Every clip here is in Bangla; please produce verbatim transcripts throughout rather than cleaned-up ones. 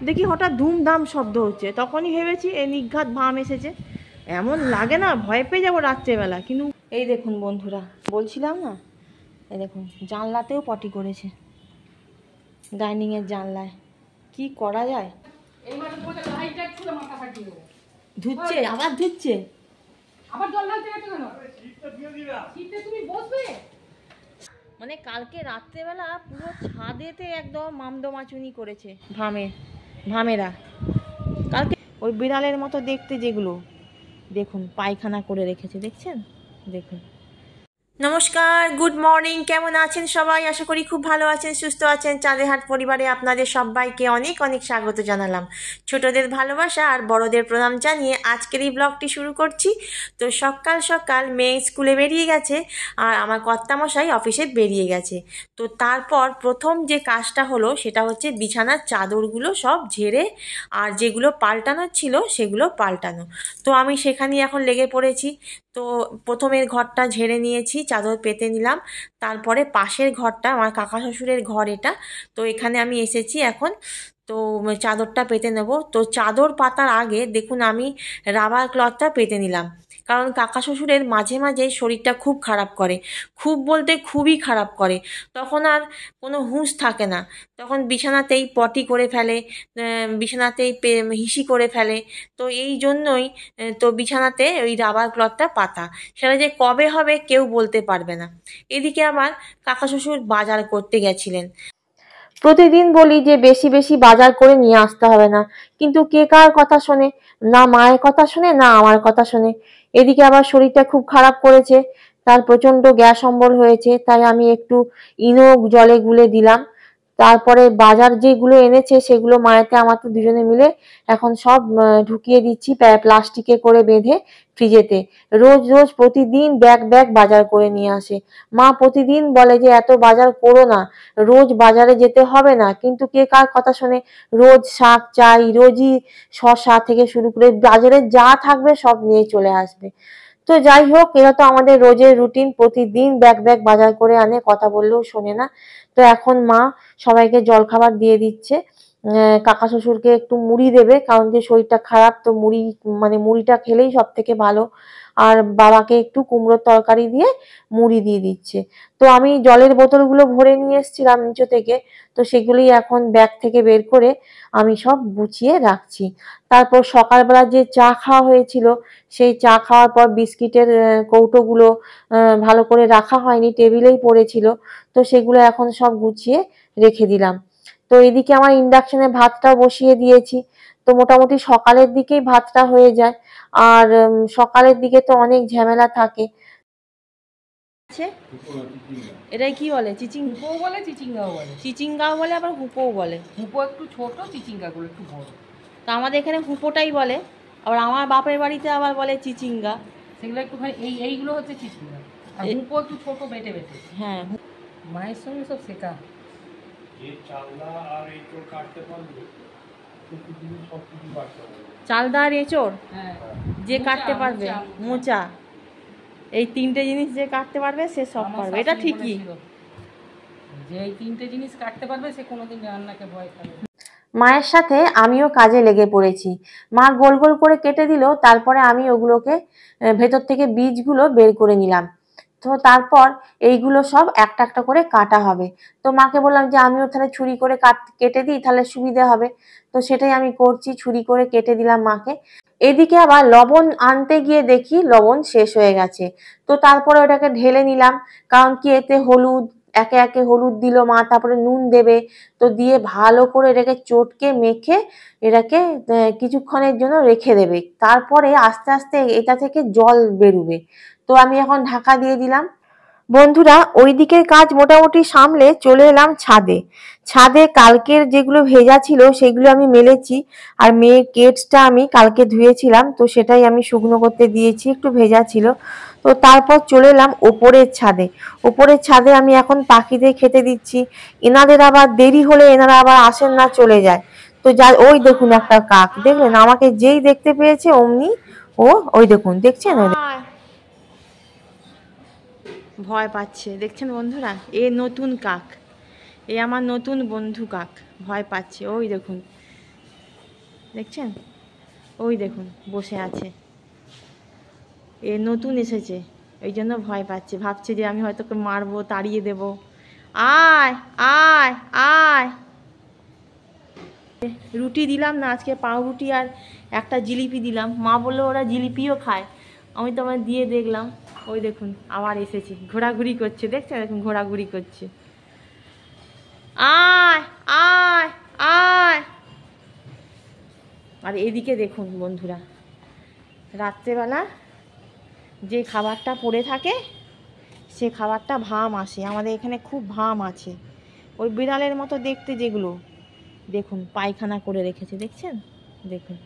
দেখি হঠাৎ ধুমধাম শব্দ হচ্ছে, তখনই ভেবেছি এই নিঘাত ভাম এসেছে। এমন লাগে না ভয় পেয়ে যাবো রাত্রেবেলা। কিন্তু এই দেখুন বন্ধুরা, বলছিলাম না, এই দেখুন জানলাতেও পটি করেছে, ডাইনিংয়ের জানলায়। কি করা যায়? ধুচ্ছে, আবার ধুচ্ছে, মানে কালকে রাত্রেবেলা পুরো ছাদেতে একদম মামদমাচুনি করেছে ভামে ভামেরা। কালকে ওই বিড়ালের মতো দেখতে যেগুলো, দেখুন পায়খানা করে রেখেছে, দেখছেন? দেখুন। নমস্কার, গুড মর্নিং। কেমন আছেন সবাই? আশা করি খুব ভালো আছেন, সুস্থ আছেন। চাঁদেরহাট পরিবারে আপনাদের সবাইকে অনেক অনেক স্বাগত জানালাম। ছোটদের ভালোবাসা আর বড়দের প্রণাম জানিয়ে আজকের এই ব্লগটি শুরু করছি। তো সকাল সকাল মেয়ে স্কুলে বেরিয়ে গেছে আর আমার কর্তামশাই অফিসে বেরিয়ে গেছে। তো তারপর প্রথম যে কাজটা হলো সেটা হচ্ছে বিছানার চাদরগুলো সব ঝেড়ে আর যেগুলো পাল্টানোর ছিল সেগুলো পাল্টানো। তো আমি সেখানেই এখন লেগে পড়েছি। তো প্রথমের ঘরটা ঝেড়ে নিয়েছি, চাদর পেতে নিলাম। তারপরে পাশের ঘরটা আমার কাকা শ্বশুরের ঘর এটা, তো এখানে আমি এসেছি এখন। তো চাদরটা পেতে নেব। তো চাদর পাতার আগে দেখুন আমি রাবার ক্লথটা পেতে নিলাম, কারণ কাকা শ্বশুরের মাঝে মাঝে শরীরটা খুব খারাপ করে, খুব বলতে খুবই খারাপ করে। তখন আর কোনো হুঁশ থাকে না, তখন বিছানাতেই পটি করে ফেলে, বিছানাতেই হিসি করে ফেলে। তো এই জন্যই তো বিছানাতে ওই রাবার ক্লথটা পাতা, সেটা যে কবে হবে কেউ বলতে পারবে না। এদিকে আমার কাকা শ্বশুর বাজার করতে গেছিলেন। প্রতিদিন বলি যে বেশি বেশি বাজার করে নিয়ে আসতে হবে না, কিন্তু কে কার কথা শোনে? না মায়ের কথা শোনে, না আমার কথা শোনে। এদিকে আবার শরীরটা খুব খারাপ করেছে, তার প্রচন্ড গ্যাস অম্বল হয়েছে, তাই আমি একটু ইনো জলে গুলে দিলাম। তারপরে বাজার যেগুলো এনেছে সেগুলো মায়েতে আমার তো দুজনে মিলে এখন সব ঢুকিয়ে দিচ্ছি প্লাস্টিকে করে বেঁধে ফ্রিজেতে। রোজ রোজ প্রতিদিন ব্যাগ ব্যাগ বাজার করে নিয়ে আসে। মা প্রতিদিন বলে যে এত বাজার করো না, রোজ বাজারে যেতে হবে না, কিন্তু কে কার কথা শোনে? রোজ শাক চাই, রোজই শসা থেকে শুরু করে বাজারে যা থাকবে সব নিয়ে চলে আসবে। তো যাই হোক, এরা তো আমাদের রোজের রুটিন, প্রতিদিন ব্যাগ ব্যাগ বাজার করে আনে, কথা বললেও শোনে না। তো এখন মা সবাইকে জলখাবার দিয়ে দিচ্ছে। কাকা শ্বশুরকে একটু মুড়ি দেবে, কারণ যে শরীরটা খারাপ, তো মুড়ি মানে মুড়িটা খেলেই সব থেকে ভালো। আর বাবাকে একটু কুমড়োর তরকারি দিয়ে মুড়ি দিয়ে দিচ্ছে। তো আমি জলের বোতলগুলো ভরে নিয়ে এসেছিলাম নিচে থেকে, তো সেগুলোই এখন ব্যাগ থেকে বের করে আমি সব গুছিয়ে রাখছি। তারপর সকালবেলা যে চা খাওয়া হয়েছিল, সেই চা খাওয়ার পর বিস্কিটের কৌটোগুলো ভালো করে রাখা হয়নি, টেবিলেই পড়েছিল, তো সেগুলো এখন সব গুছিয়ে রেখে দিলাম। তো এদিকে আমার ইন্ডাকশনে ভাতটাও বসিয়ে দিয়েছি। তো মোটামুটি সকালের দিকেই ভাতটা হয়ে যায়, আর সকালের দিকে তো অনেক ঝামেলা থাকে। এটাই কি বলে? চিচিঙ্গা বলে, চিচিঙ্গাও বলে, চিচিঙ্গাও বলে, আবার হুপোও বলে। হুপো একটু ছোট, চিচিঙ্গা গুলো একটু বড়। তো আমাদের এখানে হুপোটাই বলে, আবার আমার বাপের বাড়িতে আবার বলে চিচিঙ্গা। সেগুলো একটুখানি এই এইগুলো হচ্ছে চিচিঙ্গা, আর হুপো একটু ছোট বেটে বেটে। হ্যাঁ, মায়ের সঙ্গে সব শেখা। চালদা আর এঁচড় যে কাটতে পারবে, মোচা, এই তিনটে জিনিস যে কাটতে পারবে সে সব পারবে। এটা ঠিকই, যে এই তিনটে জিনিস কাটতে পারবে সে কোনোদিন রান্নাকে ভয় পাবে। মায়ের সাথে আমিও কাজে লেগে পড়েছি। মা গোল গোল করে কেটে দিল, তারপরে আমি ওগুলোকে ভেতর থেকে বীজগুলো বের করে নিলাম। তো তারপর এইগুলো সব একটা একটা করে কাটা হবে। তো মাকে বললাম যে আমিও তাহলে ছুরি করে কাট কেটে দিই, তাহলে সুবিধা হবে। তো সেটাই আমি করছি, ছুরি করে কেটে দিলাম মাকে। এদিকে আবার লবণ আনতে গিয়ে দেখি লবণ শেষ হয়ে গেছে। তো তারপরে ওটাকে ঢেলে নিলাম, কারণ কি এতে হলুদ, একে একে হলুদ দিল মা, তারপরে নুন দেবে। তো দিয়ে ভালো করে এটাকে চটকে মেখে এটাকে কিছুক্ষণের জন্য রেখে দেবে, তারপরে আস্তে আস্তে এটা থেকে জল বেরোবে। তো আমি এখন ঢাকা দিয়ে দিলাম। বন্ধুরা, ওই দিকের কাজ মোটামুটি সামলে চলে এলাম ছাদে। ছাদে কালকের যেগুলো ভেজা ছিল সেগুলো আমি মেলেছি, আর মেয়ের কেটসটা আমি কালকে ধুয়েছিলাম, তো সেটাই আমি শুকনো করতে দিয়েছি, একটু ভেজা ছিল। তো তারপর চলে এলাম ওপরের ছাদে। ওপরের ছাদে আমি এখন পাখিদের খেতে দিচ্ছি। এনাদের আবার দেরি হলে এনারা আবার আসেন না, চলে যায়। তো যা ওই দেখুন একটা কাক, দেখলেন? আমাকে যেই দেখতে পেয়েছে অমনি ও ওই দেখুন, দেখছেন? ভয় পাচ্ছে, দেখছেন বন্ধুরা? এ নতুন কাক, এ আমার নতুন বন্ধু কাক, ভয় পাচ্ছে। ওই দেখুন দেখছেন? ওই দেখুন বসে আছে, এ নতুন এসেছে, ওই জন্য ভয় পাচ্ছে, ভাবছে যে আমি হয়তো মারবো, তাড়িয়ে দেব। আয় আয় আয়। রুটি দিলাম না আজকে, পাউরুটি আর একটা জিলিপি দিলাম। মা বললো ওরা জিলিপিও খায়, আমি তো আমার দিয়ে দেখলাম। ওই দেখুন আবার এসেছে, ঘোরাঘুরি করছে, দেখছেন? দেখুন ঘোরাঘুরি করছে। আয় আয় আয়। আর এদিকে দেখুন বন্ধুরা, রাত্রেবেলা যে খাবারটা পড়ে থাকে সে খাবারটা ভাম আসে, আমাদের এখানে খুব ভাম আছে। ওই বিড়ালের মতো দেখতে যেগুলো, দেখুন পায়খানা করে রেখেছে, দেখছেন? দেখুন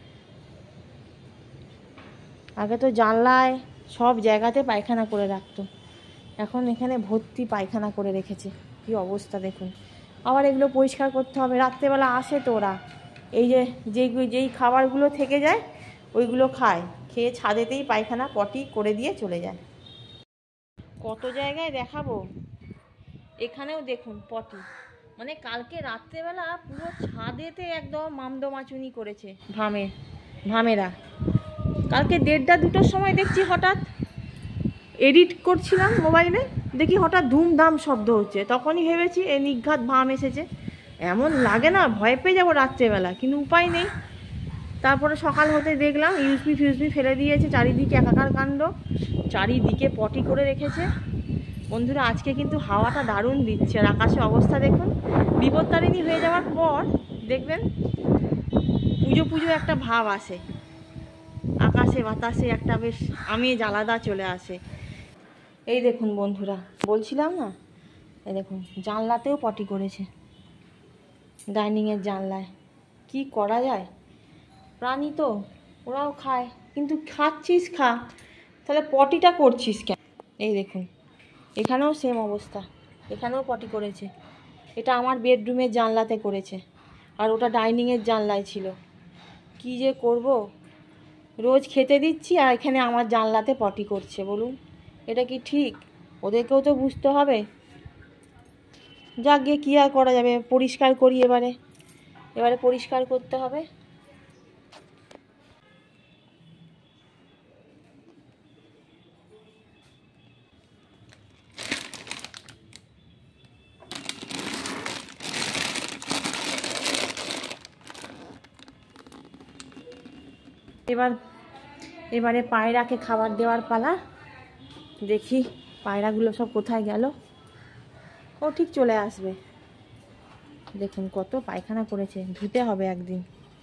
আগে তো জানলায় সব জায়গাতে পায়খানা করে রাখতো, এখন এখানে ভর্তি পায়খানা করে রেখেছে। কি অবস্থা দেখুন। আবার এগুলো পরিষ্কার করতে হবে, রাত্রেবেলা আসে তো ওরা, এই যে যেই যেই খাবারগুলো থেকে যায় ওইগুলো খায়, খেয়ে ছাদেতেই পায়খানা পটি করে দিয়ে চলে যায়। কত জায়গায় দেখাবো, এখানেও দেখুন পটি, মানে কালকে রাত্রেবেলা পুরো ছাদেতে একদম মামদমাচুনি করেছে ভামে ভামেরা। কালকে দেড়টা দুটোর সময় দেখছি হঠাৎ এডিট করছিলাম মোবাইলে, দেখি হঠাৎ ধুমধাম শব্দ হচ্ছে, তখনই ভেবেছি এই নিঘাত ভাম এসেছে। এমন লাগে না, ভয় পেয়ে যাবো রাত্রেবেলা, কিন্তু উপায় নেই। তারপরে সকাল হতে দেখলাম ইউসবি ফিউসবি ফেলে দিয়েছে, চারিদিকে একাকার কাণ্ড, চারিদিকে পটি করে রেখেছে। বন্ধুরা আজকে কিন্তু হাওয়াটা দারুণ দিচ্ছে, আর আকাশে অবস্থা দেখুন। বিপত্তারিণী হয়ে যাওয়ার পর দেখবেন পুজো পুজো একটা ভাব আসে, আকাশে বাতাসে একটা বেশ আমেজ আলাদা চলে আসে। এই দেখুন বন্ধুরা, বলছিলাম না, এই দেখুন জানলাতেও পটি করেছে, ডাইনিংয়ের জানলায়। কি করা যায়, প্রাণী তো, ওরাও খায়, কিন্তু খাচ্ছিস খা, তাহলে পটিটা করছিস কেন? এই দেখুন এখানেও সেম অবস্থা, এখানেও পটি করেছে। এটা আমার বেডরুমের জানলাতে করেছে, আর ওটা ডাইনিংয়ের জানলায় ছিল। কি যে করব, রোজ খেতে দিচ্ছি আর এখানে আমার জানলাতে পটি করছে, বলুন এটা কি ঠিক? ওদেরকেও তো বুঝতে হবে। যাক গিয়ে কী আর করা যাবে, পরিষ্কার করি এবারে, এবারে পরিষ্কার করতে হবে। এবার এবারে পায়রাকে খাবার দেওয়ার পালা। দেখি পায়রাগুলো সব কোথায় গেল। ও ঠিক চলে আসবে। দেখুন কত পায়খানা করেছে, ধুতে হবে একদিন।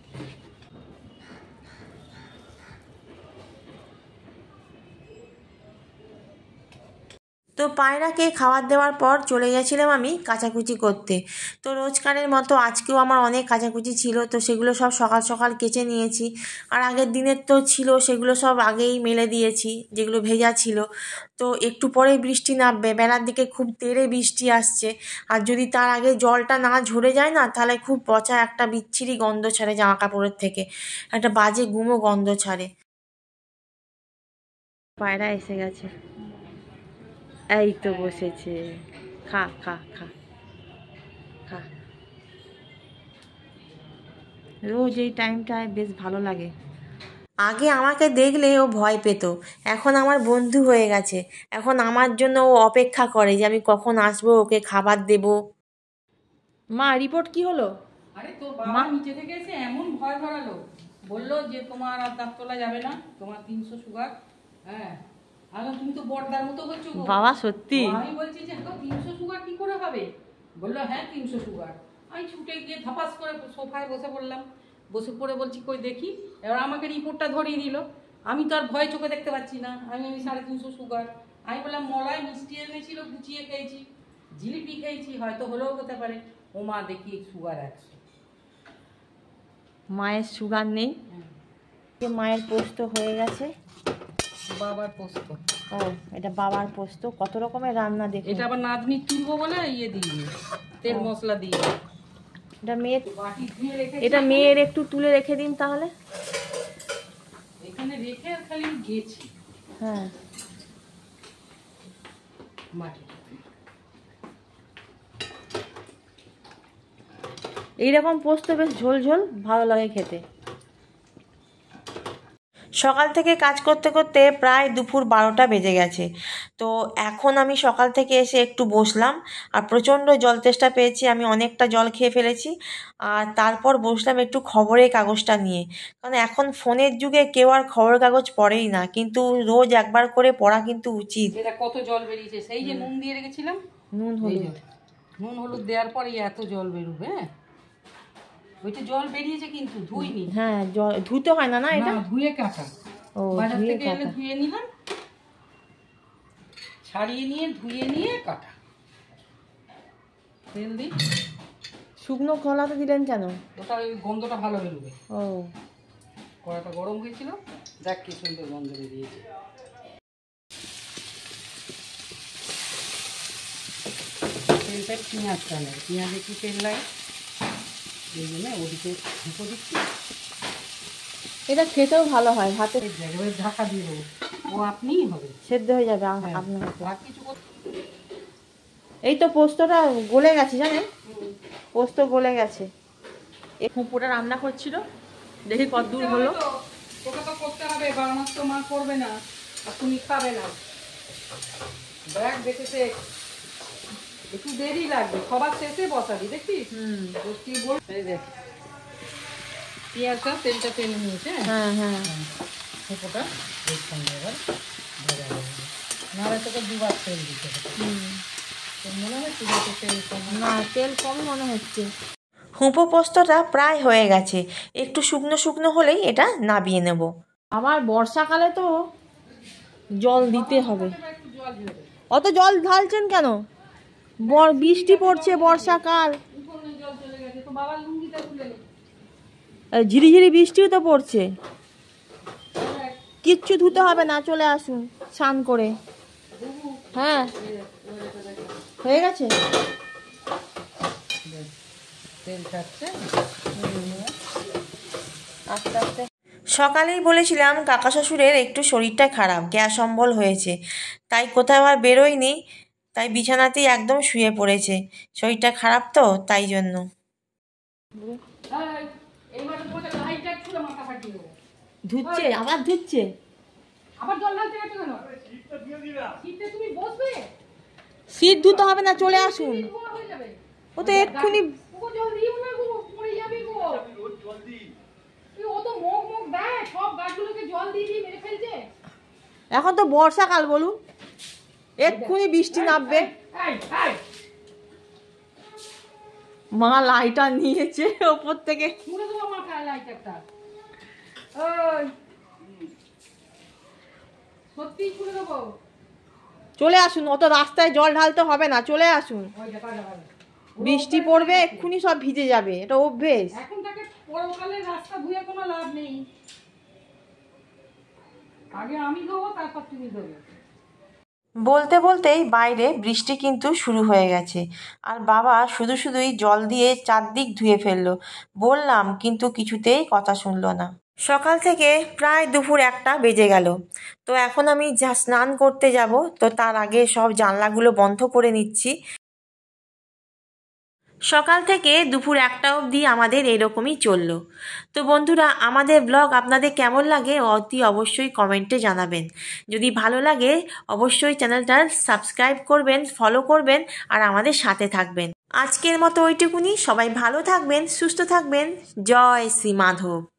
তো পায়রাকে খাবার দেওয়ার পর চলে গেছিলাম আমি কাচাকুচি করতে। তো রোজকারের মতো আজকেও আমার অনেক কাচাকুচি ছিল, তো সেগুলো সব সকাল সকাল কেচে নিয়েছি। আর আগের দিনের তো ছিল, সেগুলো সব আগেই মেলে দিয়েছি, যেগুলো ভেজা ছিল। তো একটু পরেই বৃষ্টি নামবে, বেলার দিকে খুব তেড়ে বৃষ্টি আসছে। আর যদি তার আগে জলটা না ঝরে যায় না, তাহলে খুব পচা একটা বিচ্ছিরি গন্ধ ছাড়ে জামা কাপড়ের থেকে, একটা বাজে গুমো গন্ধ ছাড়ে। পায়রা এসে গেছে, এই তো বসেছে, খা খা খা খা। রোজ এই টাইমটায় বেশ ভালো লাগে। আগে আমাকে দেখলে ও ভয় পেত, এখন আমার বন্ধু হয়ে গেছে। এখন আমার জন্য ও অপেক্ষা করে যে আমি কখন আসবো, ওকে খাবার দেব। মা রিপোর্ট কি হলো? আরে তোর বাবা নিচে থেকে এসে এমন ভয় ধরালো, বললো যে তোমার আর দাঁত তোলা যাবে না, তোমার তিনশো সুগার। হ্যাঁ, আর তুমি তো বড়দার মতো করছো বাবা সত্যি? আমি বলছি যে তিনশো সুগার কি করে হবে? বললো হ্যাঁ তিনশো সুগার। আমি ছুটে গিয়ে ধাপাস করে সোফায় বসে পড়লাম, বসে পড়ে বলছি কই দেখি। এবার আমাকে রিপোর্টটা ধরিয়ে দিল, আমি তো আর ভয় চোখে দেখতে পাচ্ছি না। আমি আমি সাড়ে তিনশো সুগার। আমি বললাম মলাই মিষ্টি এনেছিল, গুছিয়ে খেয়েছি, জিলিপি খেয়েছি, হয়তো হলেও হতে পারে। ও মা দেখি সুগার একশো। মায়ের সুগার নেই, মায়ের পোস্ত হয়ে গেছে। বাবার পোস্ত। ও এটা বাবার পোস্ত, কত রকমের রান্না দেখি। এটা আবার নাতনি তুলবো বলে ইয়ে দিয়ে তেল মশলা দিয়ে। এটা মেয়ের, এটা মেয়ের একটু তুলে রেখে দিন তাহলে। এখানে রেখে আর খালি গেছি। হ্যাঁ মাটি এইরকম পোস্ত বেশ ঝোল ঝোল ভালো লাগে খেতে। সকাল থেকে কাজ করতে করতে প্রায় দুপুর বারোটা বেজে গেছে। তো এখন আমি সকাল থেকে এসে একটু বসলাম, আর প্রচণ্ড জল তেষ্টা পেয়েছি, আমি অনেকটা জল খেয়ে ফেলেছি। আর তারপর বসলাম একটু খবরের কাগজটা নিয়ে, কারণ এখন ফোনের যুগে কেউ আর খবরের কাগজ পড়েই না, কিন্তু রোজ একবার করে পড়া কিন্তু উচিত। এটা কত জল বেরিয়েছে, সেই যে নুন দিয়ে রেখেছিলাম, নুন হলুদ নুন হলুদ দেওয়ার পরে এত জল বেরোবে। হ্যাঁ ওইটা জল বেরিয়েছে কিন্তু ধুইনি। হ্যাঁ জল ধুতে হয় না, না এটা ধুয়ে কাটা। ও বাজার ধুয়ে থেকে এলে কাটা। ধুয়ে নিলাম, ছাড়িয়ে নিয়ে ধুয়ে নিয়ে কাটা। তেল দিই। শুকনো কলাতে দিলেন কেন? ওটা ওই গন্ধটা ভালো বেরোবে। ও কড়াটা গরম হয়েছিল, দেখ কি সুন্দর গন্ধ বেরিয়েছে। তেলটা পেঁয়াজ টানে, পেঁয়াজে একটু তেল লাগে, এই জন্য ওদিকে ঢুকো দিচ্ছি। এটা খেতেও ভালো হয়, ভাতে এবার ঢাকা দিয়ে দেবো, ও আপনিই হবে, সেদ্ধ হয়ে যাবে আ- হ্যাঁ, আপনার হাতে। আর কিছু করতে। এই তো পোস্তটা গলে গেছে, জানেন, পোস্ত গলে গেছে। এই ফুপুটা রান্না করছিল, দেখি কত দূর হলো। তোকে তো করতে হবে, বানানোর তো মা করবে না আর তুমি খাবে না। দেখ দেখেছে একটু দেরি লাগবে, সবার শেষে বসাবি, দেখছিস? হুম তুই বল, এই দেখ পেঁয়াজটা তেলটা টেনে নিয়েছে। হ্যাঁ হ্যাঁ ফুটোটা এর সঙ্গে এবার ভেজা যাবে, নাহলে তোকে দুবার তেল দিতে হবে। হুম। তোর মনে হয় তুই তেল কম? না তেল কম মনে হচ্ছে। হুঁপো পোস্তটা প্রায় হয়ে গেছে, একটু শুকনো শুকনো হলেই এটা নাবিয়ে নেব। আবার বর্ষাকালে তো জল দিতে হবে। একটু জল দিয়ে দে। অত জল ঢালছেন কেন? বর- বৃষ্টি পড়ছে, বর্ষাকাল, উঠোনে জল চলে গেছে, তো বাবার লুঙ্গিটা খুলে নে। আর ঝিরিঝিরি বৃষ্টিও তো পড়ছে। কিচ্ছু ধুতে হবে না, চলে আসুন স্নান করে। হ্যাঁ হয়ে গেছে। তেল ছাড়ছে। আস্তে আস্তে। সকালেই বলেছিলাম কাকা শ্বশুরের একটু শরীরটা খারাপ, গ্যাস অম্বল হয়েছে, তাই কোথাও আর বেরোয়নি, তাই বিছানাতেই একদম শুয়ে পড়েছে। শরীরটা খারাপ তো তাই জন্য। এইবার তোমাকে লাইটটা ছুঁড়ে মাথা ফাটিয়ে দেবো। ধুচ্ছে, আবার ধুচ্ছে। আবার জল ঢালতে গেছো কেন? শীতে তুমি বসবে, শীত ধুতে হবে না, চলে আসুন। ধোয়া হয়ে যাবে। ও তো এক্ষুনি। ও জল দিও না গো, মরে যাবে গো। তুই ও তো মুখ মুখ দেয়, সব গাছগুলোকে জল দিয়ে দিয়ে মেরে ফেলছে। এখন তো বর্ষাকাল, বলুন, এক্ষুনি বৃষ্টি নামবে। এই এই মা লাইটার নিয়েছে ওপর থেকে। ছুঁড়ে দেবো মাথায় লাইট একটা। ওই সত্যি ছুঁড়ে দেবো। চলে আসুন, অত রাস্তায় জল ঢালতে হবে না, চলে আসুন। ওই দেখা যাবে, বৃষ্টি পড়বে, এক্ষুনি সব ভিজে যাবে, এটা অভ্যেস। এখন তাকে পরকালে রাস্তা ধুয়ে কোনো লাভ নেই, আগে আমি দেবো তারপর তুমি দেবে। বলতে বলতেই বাইরে বৃষ্টি কিন্তু শুরু হয়ে গেছে, আর বাবা শুধু শুধুই জল দিয়ে চারদিক ধুয়ে ফেললো। বললাম কিন্তু কিছুতেই কথা শুনলো না। সকাল থেকে প্রায় দুপুর একটা বেজে গেল। তো এখন আমি যা স্নান করতে যাব, তো তার আগে সব জানলাগুলো বন্ধ করে নিচ্ছি। সকাল থেকে দুপুর একটা অবধি আমাদের এরকমই চললো। তো বন্ধুরা, আমাদের ব্লগ আপনাদের কেমন লাগে অতি অবশ্যই কমেন্টে জানাবেন। যদি ভালো লাগে অবশ্যই চ্যানেলটা সাবস্ক্রাইব করবেন, ফলো করবেন, আর আমাদের সাথে থাকবেন। আজকের মতো ওইটুকুনি, সবাই ভালো থাকবেন, সুস্থ থাকবেন। জয় শ্রী মাধব।